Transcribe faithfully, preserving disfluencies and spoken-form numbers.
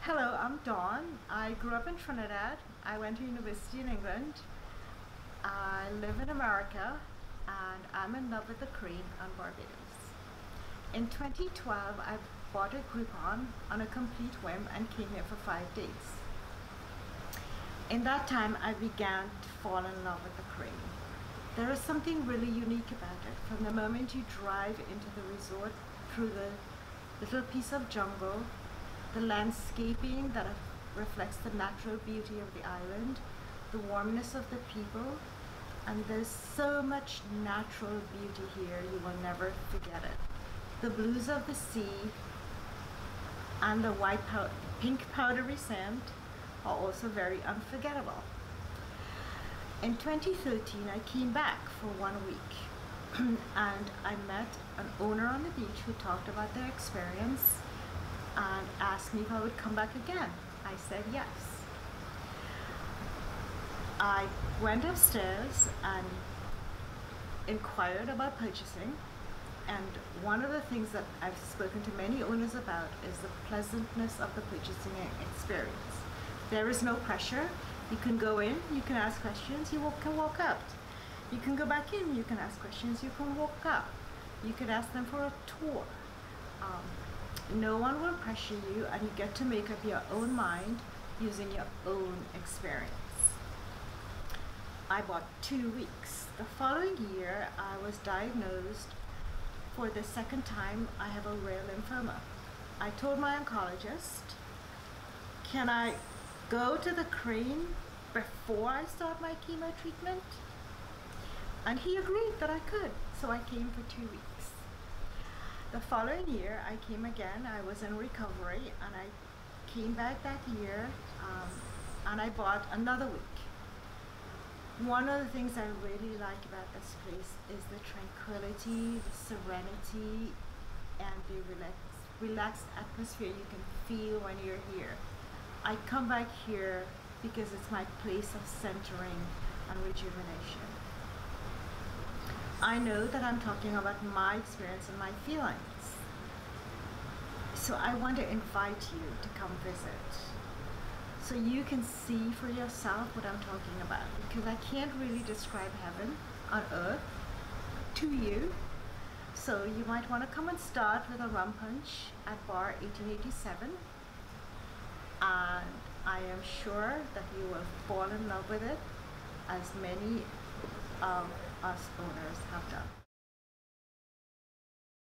Hello, I'm Dawn. I grew up in Trinidad. I went to university in England. I live in America and I'm in love with the Queen and Barbados. In twenty twelve, I bought a Groupon on a complete whim and came here for five days. In that time, I began to fall in love with the Queen. There is something really unique about it. From the moment you drive into the resort through the little piece of jungle, the landscaping that reflects the natural beauty of the island, the warmness of the people, and there's so much natural beauty here, you will never forget it. The blues of the sea and the white pow pink powdery sand are also very unforgettable. In twenty thirteen, I came back for one week and I met an owner on the beach who talked about their experience and asked me if I would come back again. I said yes. I went upstairs and inquired about purchasing, and one of the things that I've spoken to many owners about is the pleasantness of the purchasing experience. There is no pressure. You can go in, you can ask questions, you can walk out. You can go back in, you can ask questions, you can walk out. You can ask them for a tour. Um, No one will pressure you, and you get to make up your own mind using your own experience. I bought two weeks. The following year, I was diagnosed for the second time. I have a rare lymphoma. I told my oncologist, can I go to the Queen before I start my chemo treatment? And he agreed that I could, so I came for two weeks. The following year, I came again. I was in recovery, and I came back that year, um, and I bought another week. One of the things I really like about this place is the tranquility, the serenity, and the relax relaxed atmosphere you can feel when you're here. I come back here because it's my place of centering and rejuvenation. I know that I'm talking about my experience and my feelings. So I want to invite you to come visit so you can see for yourself what I'm talking about, because I can't really describe heaven on earth to you. So you might want to come and start with a rum punch at bar eighteen eighty-seven, and I am sure that you will fall in love with it as many of us owners have done.